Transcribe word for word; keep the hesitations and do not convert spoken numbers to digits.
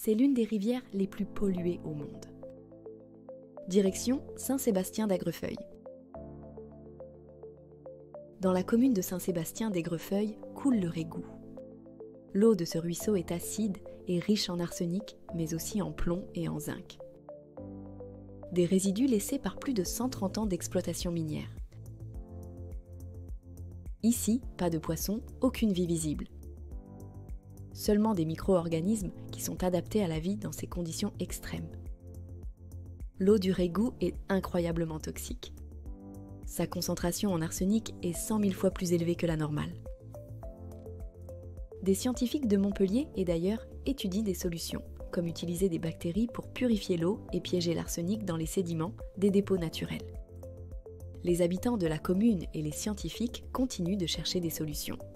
c'est l'une des rivières les plus polluées au monde. Direction Saint-Sébastien d'Agrefeuille. Dans la commune de Saint-Sébastien d'Agrefeuille coule le Régou. L'eau de ce ruisseau est acide et riche en arsenic, mais aussi en plomb et en zinc. Des résidus laissés par plus de cent trente ans d'exploitation minière. Ici, pas de poissons, aucune vie visible. Seulement des micro-organismes qui sont adaptés à la vie dans ces conditions extrêmes. L'eau du Régou est incroyablement toxique. Sa concentration en arsenic est cent mille fois plus élevée que la normale. Des scientifiques de Montpellier et d'ailleurs étudient des solutions, comme utiliser des bactéries pour purifier l'eau et piéger l'arsenic dans les sédiments des dépôts naturels. Les habitants de la commune et les scientifiques continuent de chercher des solutions.